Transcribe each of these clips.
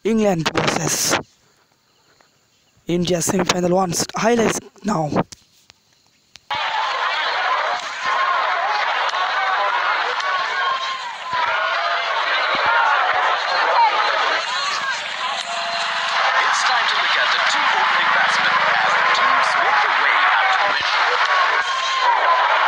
England versus India semi-final one. Highlights now. It's time to look at the two opening batsmen as the teams make their way out to the pitch.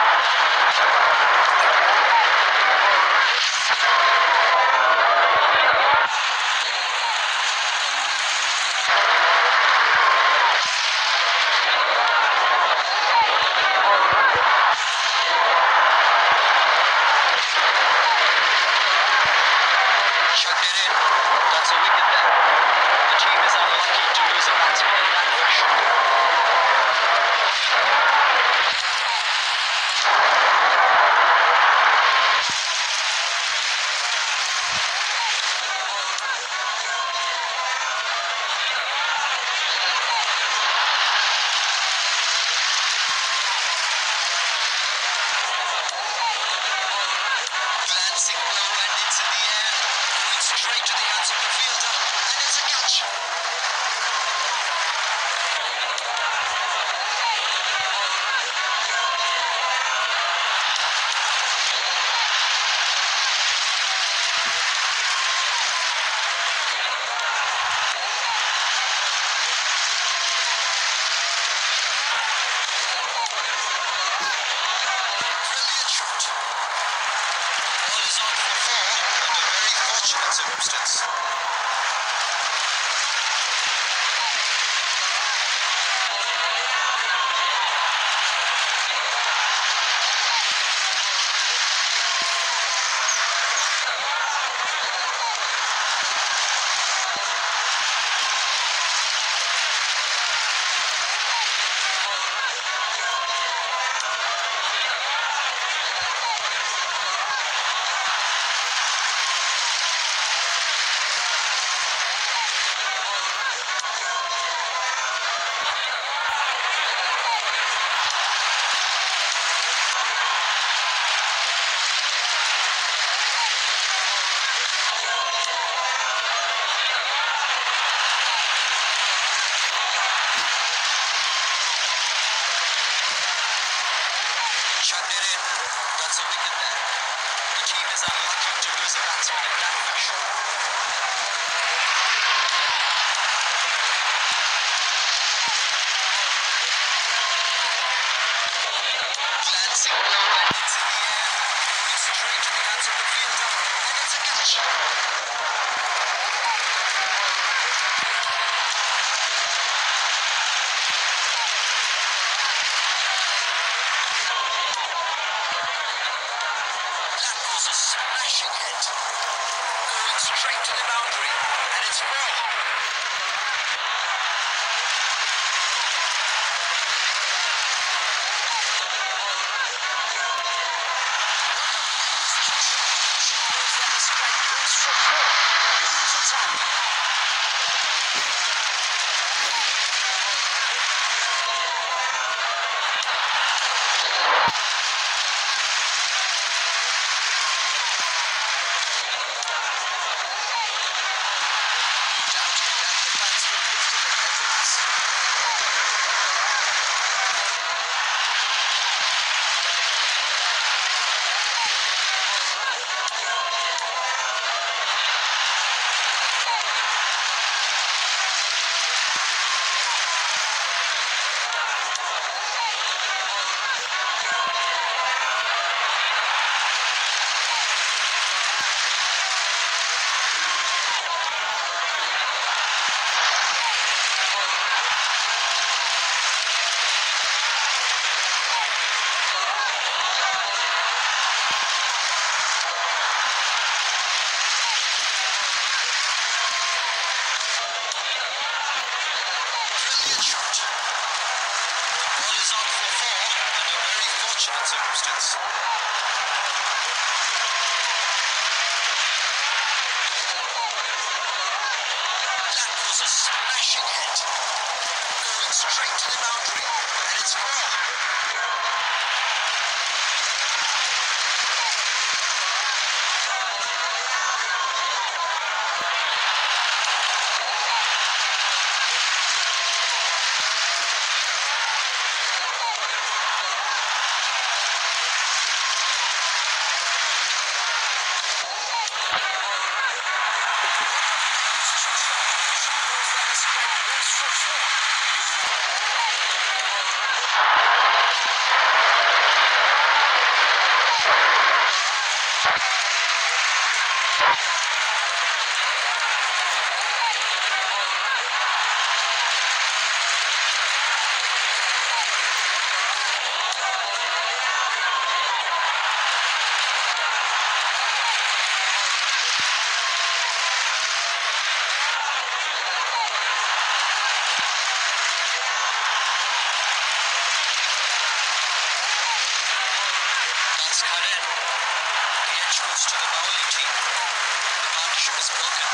Chucked it in. That's a wicket there. The team is unlucky to lose a batsman in that fashion. Glancing low and it's in the air. Going straight to the hands of the fielder. And it's a catch. Brilliant shot. Ball is on for four under very fortunate circumstance. Chucked it in. That's a wicket there. The team is unlucky to lose a batsman in that fashion. Glancing low and it's in the air. Going straight to the hands of the fielder. And it's a catch. That was a smashing hit. Going straight to the boundary. And it's four. She knows that the strike goes for four. Beautiful timing. Doubting that the batsman lifted their efforts. Brilliant shot. Ball is on for four under very fortunate circumstance. That was a smashing hit. Going straight to the boundary. And it's four. to the bowling team. The partnership is broken.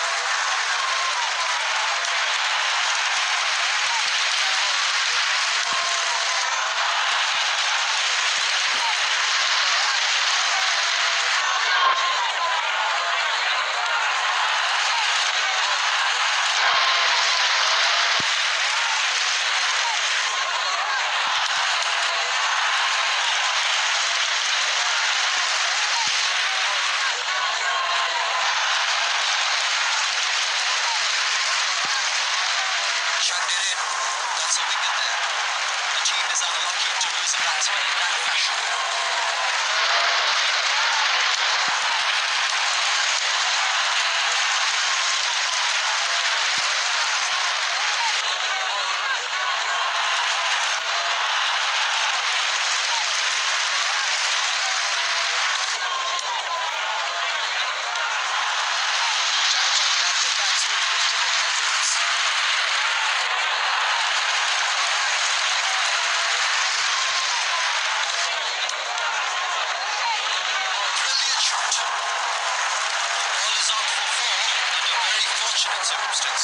Chucked it in. That's a wicket there. The team is unlucky to lose a batsman in that fashion. Brilliant shot. The ball is out for four under very fortunate circumstance.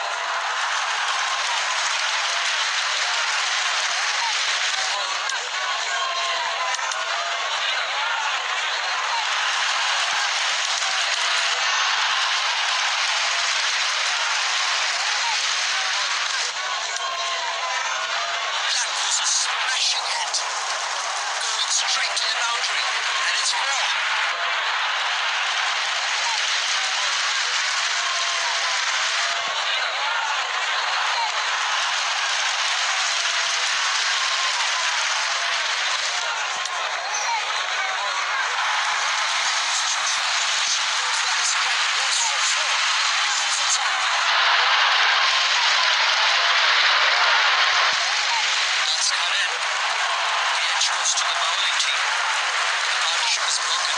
That was a smashing hit. Going straight to the boundary, and it's four. That's cut in. The edge goes to the bowling team. The partnership is broken.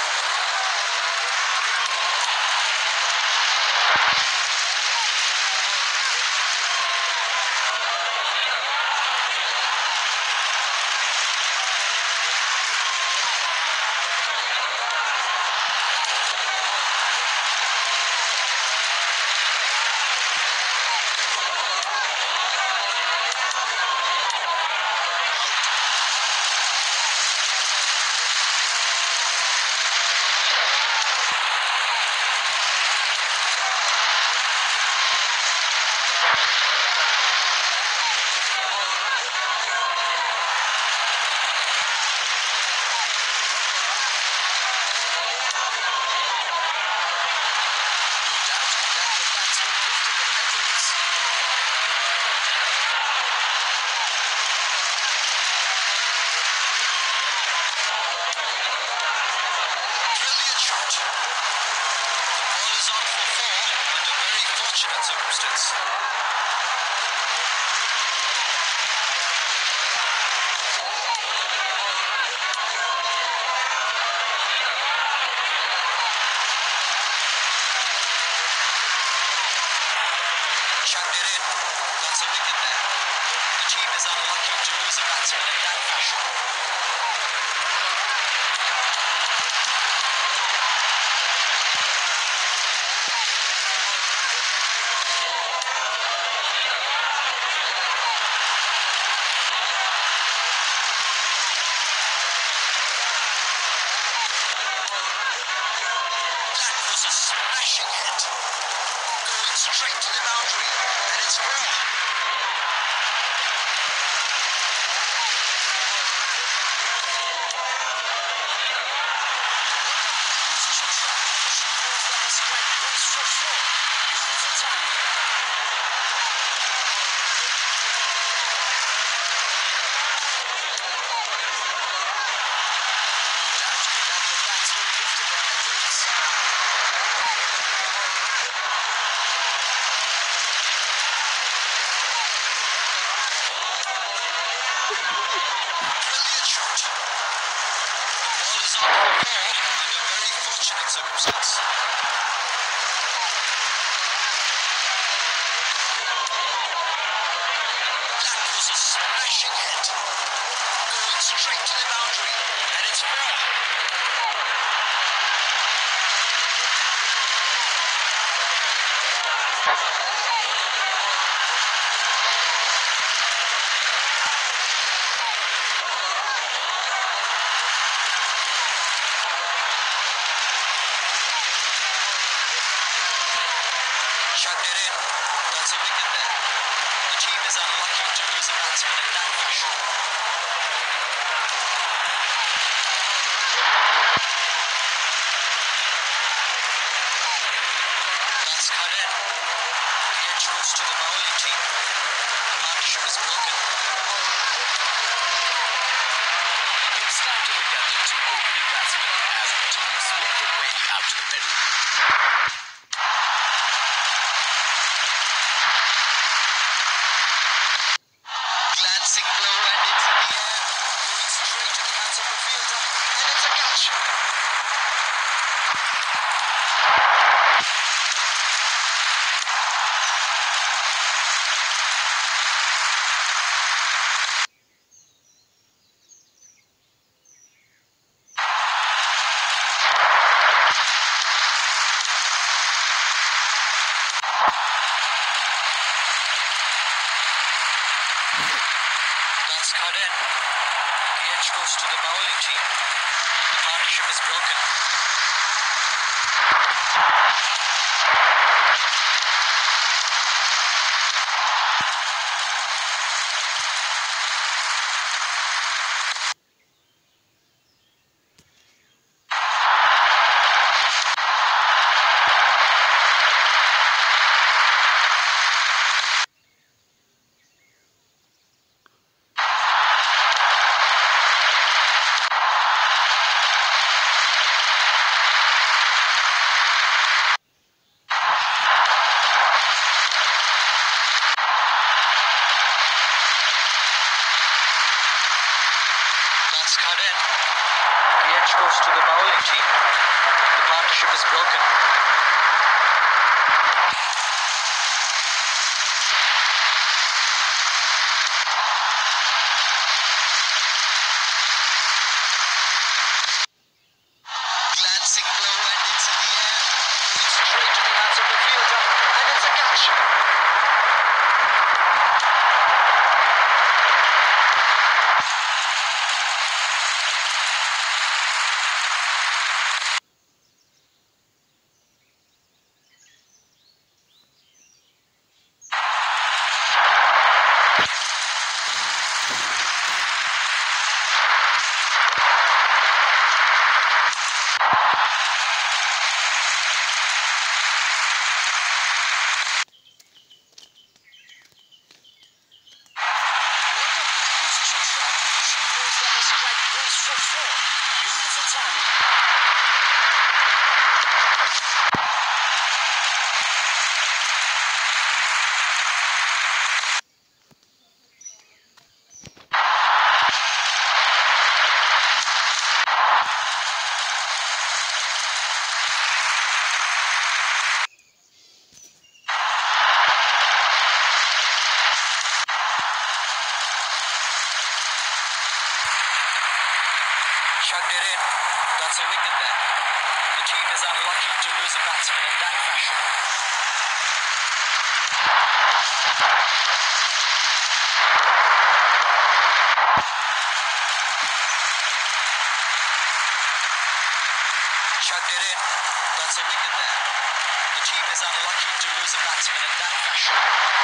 Brilliant shot. The ball is out for four under very fortunate circumstance. Chucked it in. That's a wicket there. The team is unlucky to lose a batsman in that fashion. That was a smashing hit. Going straight to the boundary, and it's four. Brilliant shot. The ball is out for four under very fortunate circumstance. That was a smashing hit. Going straight to the boundary, and it's four. Chucked it in. That's a wicket there. The team is unlucky to lose a batsman in that fashion. That's cut in. The edge goes to the bowling team. The partnership is broken. It's time to look at the two opening batsmen as the teams make their way out to the middle. Glancing blow and it's in the air. Going straight to the hands of the fielder. And it's a catch. That's cut in. The edge goes to the bowling team. The partnership is broken. That's cut in. The edge goes to the bowling team. The partnership is broken. Glancing blow and it's in the air. Going straight to the hands of the fielder. And it's a catch. Position shot. She knows that the strike goes for four. Beautiful timing. Chucked it in. That's a wicket there. The team is unlucky to lose a batsman in that fashion. Chucked it in. That's a wicket there. The team is unlucky to lose a batsman in that fashion.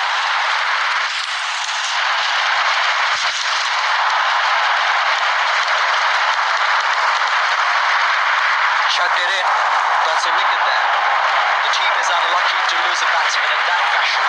Chucked it in. That's a wicket there. The team is unlucky to lose a batsman in that fashion.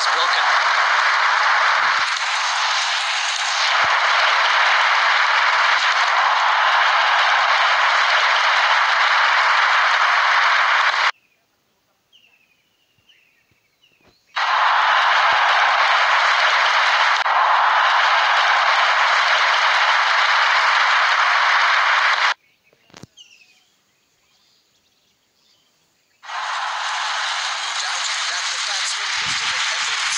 is broken. That the batsman lifted the pebbles.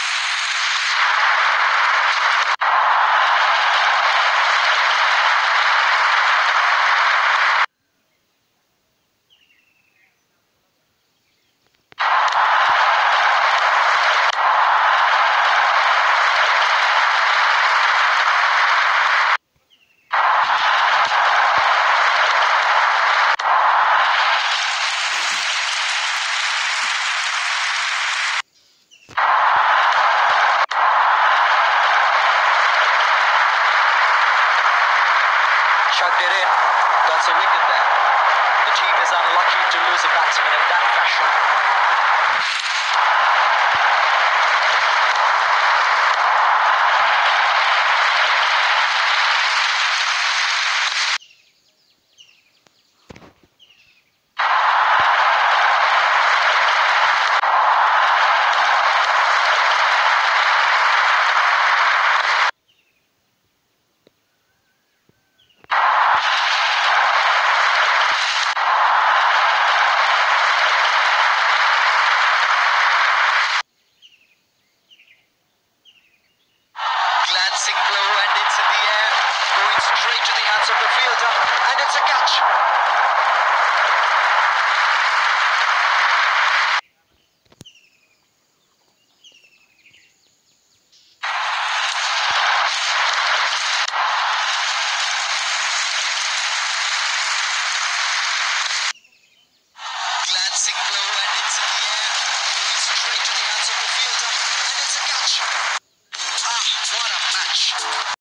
Chugged it in. That's a wicket there. The team is unlucky to lose a batsman in that fashion. Glancing blow and it's in the air, going straight to the hands of the fielder, and it's a catch. Glancing blow and it's in the air, going straight to the hands of the fielder, and it's a catch.